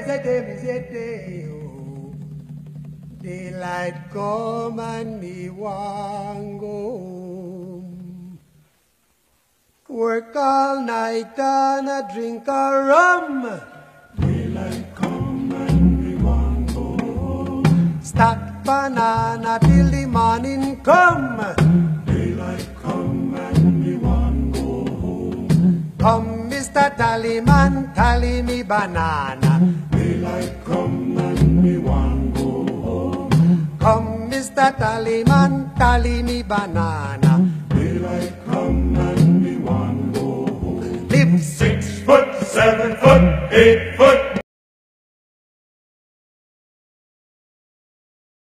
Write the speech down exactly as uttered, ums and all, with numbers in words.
a day, me say day, oh. Daylight come and me want go home. Work all night and a drink a rum. Daylight come and me want go home. Stack banana till the morning come. Daylight come and me want go home. Come, Mister Tallyman, tally me banana. Daylight come and me want go home. Come, Mister Tallyman, tally me banana. Daylight come and me want go home. Live Six foot, seven foot, eight foot.